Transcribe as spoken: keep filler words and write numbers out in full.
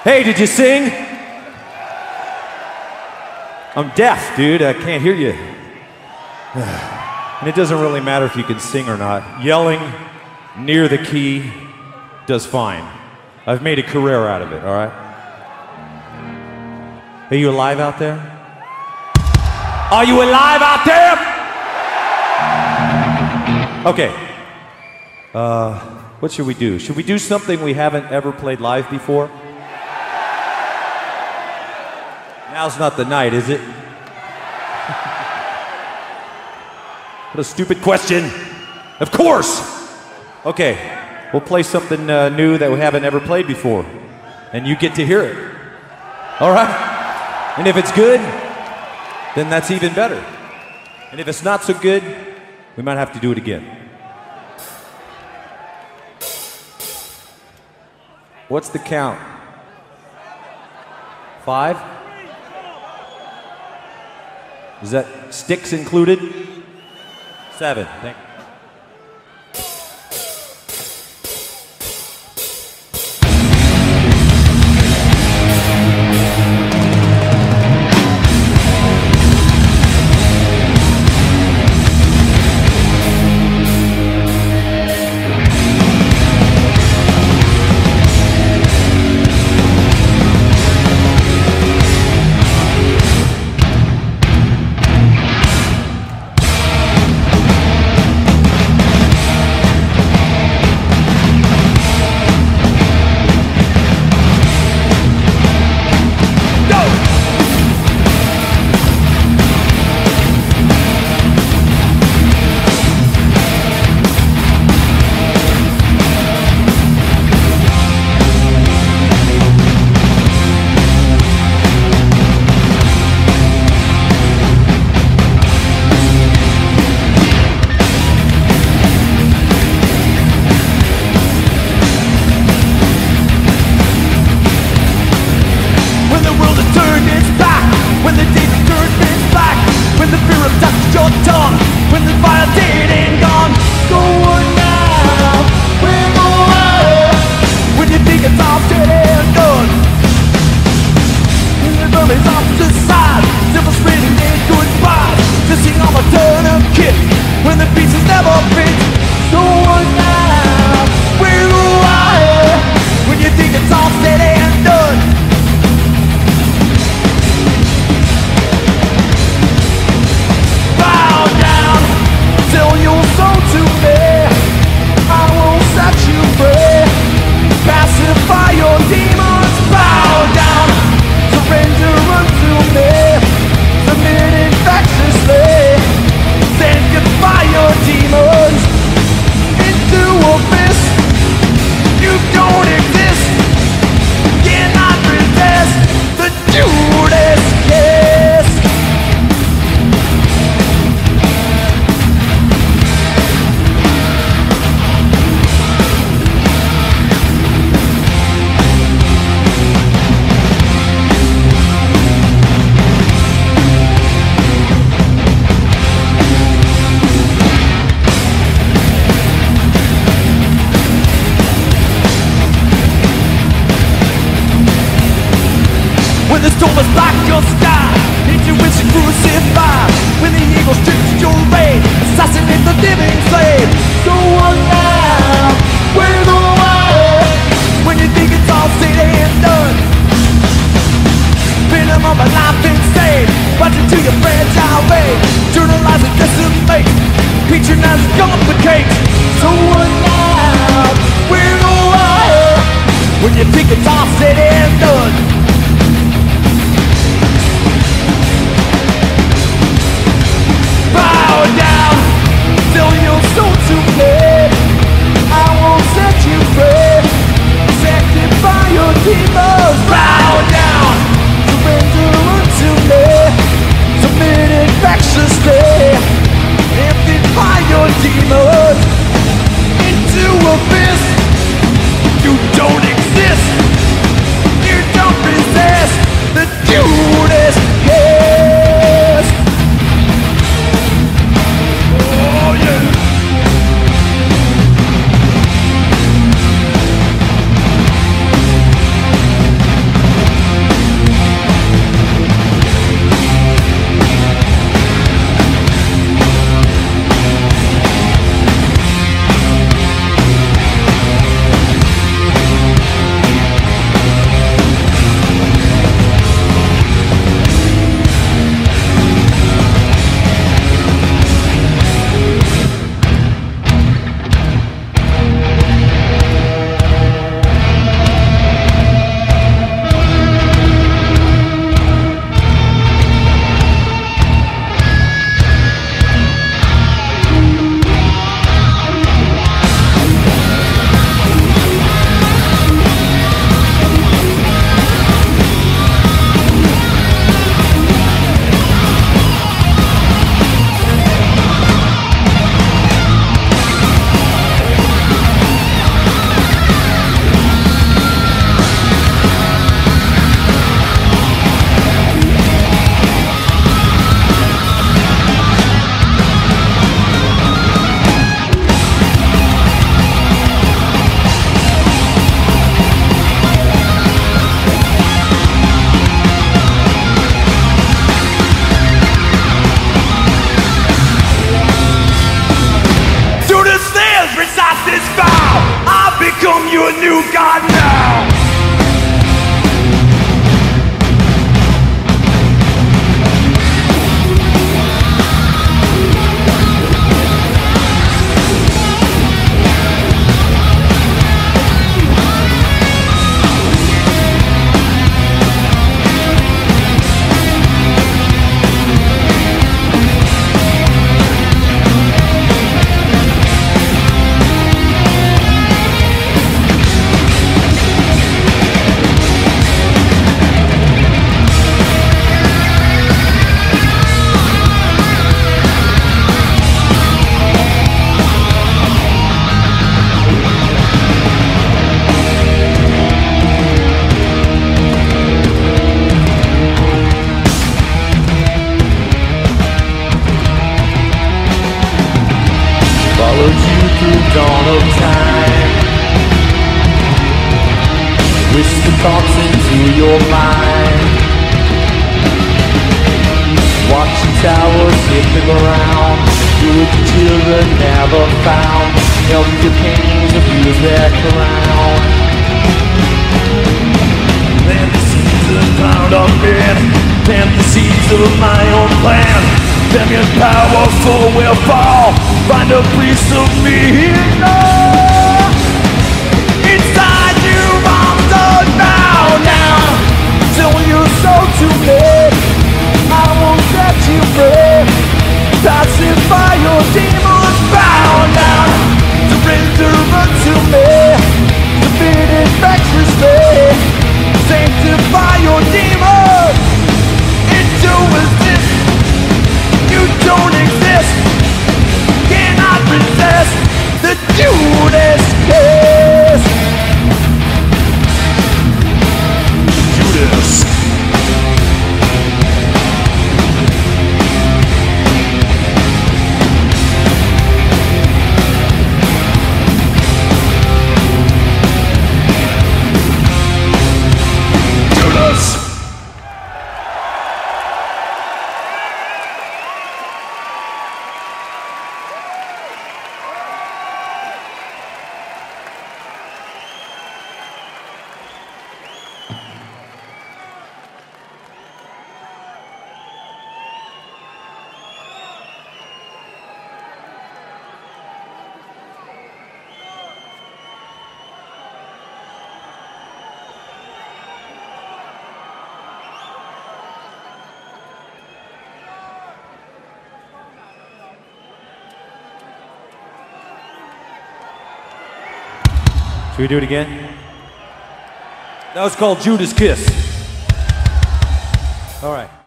Hey, did you sing? I'm deaf, dude. I can't hear you. And it doesn't really matter if you can sing or not. Yelling near the key does fine. I've made a career out of it, all right? Are you alive out there? Are you alive out there? Okay. Uh, what should we do? Should we do something we haven't ever played live before? Now's not the night, is it? What a stupid question. Of course! Okay, we'll play something uh, new that we haven't ever played before. And you get to hear it. All right? And if it's good, then that's even better. And if it's not so good, we might have to do it again. What's the count? Five? Is that sticks included? Seven. Thank you. dawn of time. Whisper thoughts into your mind. Watch the towers hit the ground. Good children never found. Help your kings abuse their crown. Plant the seeds of pound of men. Plant the seeds of my own plan. Damn powerful will fall. Find a piece of me now. Inside you I'm done now, now. Sell your soul to me, I will set you free. Pacify your demons bound now. Surrender unto me. Defeated factories me. Sanctify your demons into existence. You don't exist. Cannot resist the Judas kiss. Judas. Should we do it again? That was called Judas Kiss. All right.